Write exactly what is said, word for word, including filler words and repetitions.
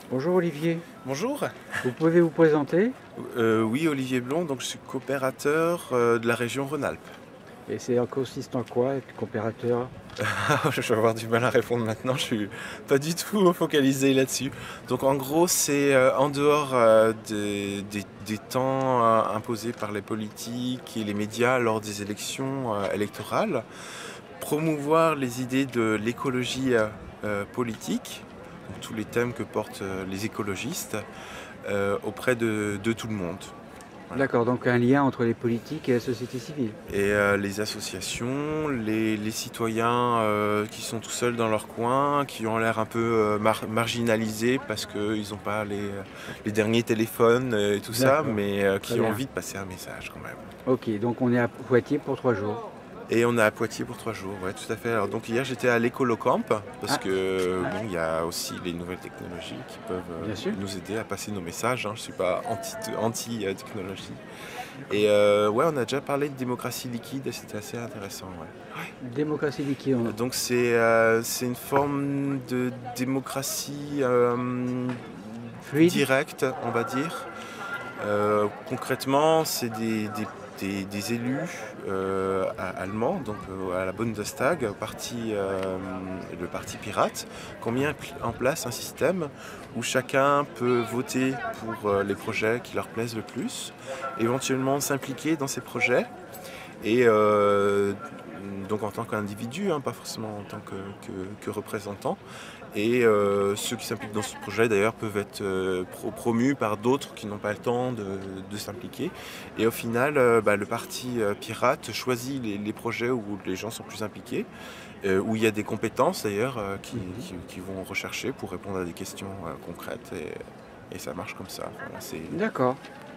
Bonjour Olivier, Bonjour. vous pouvez vous présenter? Euh, oui, Olivier Blond, donc je suis coopérateur euh, de la région Rhône-Alpes. Et c'est en consiste en quoi être coopérateur? Je vais avoir du mal à répondre maintenant, je suis pas du tout focalisé là-dessus. Donc en gros, c'est euh, en dehors euh, des, des- des temps euh, imposés par les politiques et les médias lors des élections euh, électorales, promouvoir les idées de l'écologie euh, euh, politique, donc tous les thèmes que portent euh, les écologistes, euh, auprès de, de tout le monde. Voilà. D'accord, donc un lien entre les politiques et la société civile. Et euh, les associations, les, les citoyens euh, qui sont tout seuls dans leur coin, qui ont l'air un peu euh, mar- marginalisés parce qu'ils n'ont pas les, les derniers téléphones euh, et tout ça, D'accord, mais euh, très qui ont bien. envie de passer un message quand même. Ok, donc on est à Poitiers pour trois jours. Et on est à Poitiers pour trois jours, ouais, tout à fait. Alors donc hier j'étais à l'Écolocamp parce Ah, que ah, bon, il y a aussi les nouvelles technologies qui peuvent euh, bien sûr. nous aider à passer nos messages. Hein. Je suis pas anti, anti euh, technologie. D'accord. Et euh, ouais, on a déjà parlé de démocratie liquide et c'était assez intéressant. Ouais. Démocratie liquide. on- Donc c'est euh, c'est une forme de démocratie euh, Fluide? directe, on va dire. Euh, concrètement, c'est des, des- des- des élus euh, a- allemands, donc euh, à la Bundestag, parti, euh, le parti pirate, qui ont mis en pl- en place un système où chacun peut voter pour euh, les projets qui leur plaisent le plus, éventuellement s'impliquer dans ces projets et euh, donc en tant qu'individu, hein, pas forcément en tant que, que- que représentant. Et euh, ceux qui s'impliquent dans ce projet d'ailleurs peuvent être euh, pro- promus par d'autres qui n'ont pas le temps de, de s'impliquer. Et au final, euh, bah, le parti euh, pirate choisit les, les projets où les gens sont plus impliqués, euh, où il y a des compétences d'ailleurs euh, qui, Mhm. qui- qui vont rechercher pour répondre à des questions euh, concrètes. Et, et ça marche comme ça. Voilà, c'est D'accord.